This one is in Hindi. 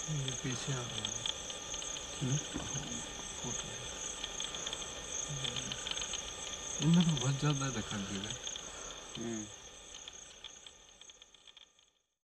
ये पीछे आ गया। फोटो इनमें तो बहुत ज़्यादा दिखा दिया।